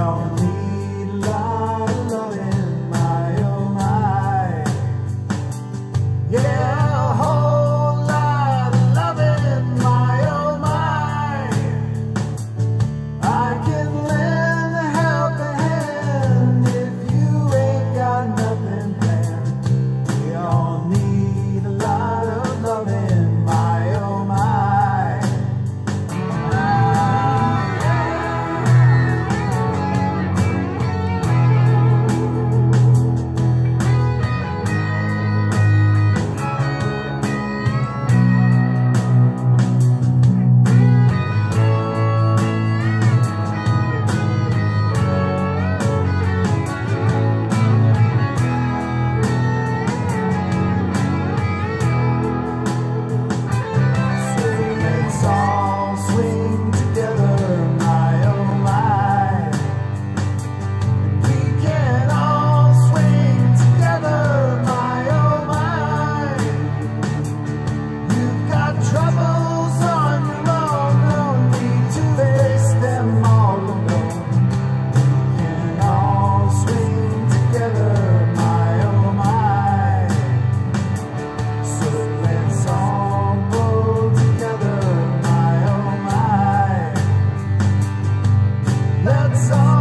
all need a lot of loving, my oh my. Yeah, a whole lot of loving, my oh my. I can lend a helping hand if you ain't got nothing planned. We all need a lot of loving, my oh my. Let's all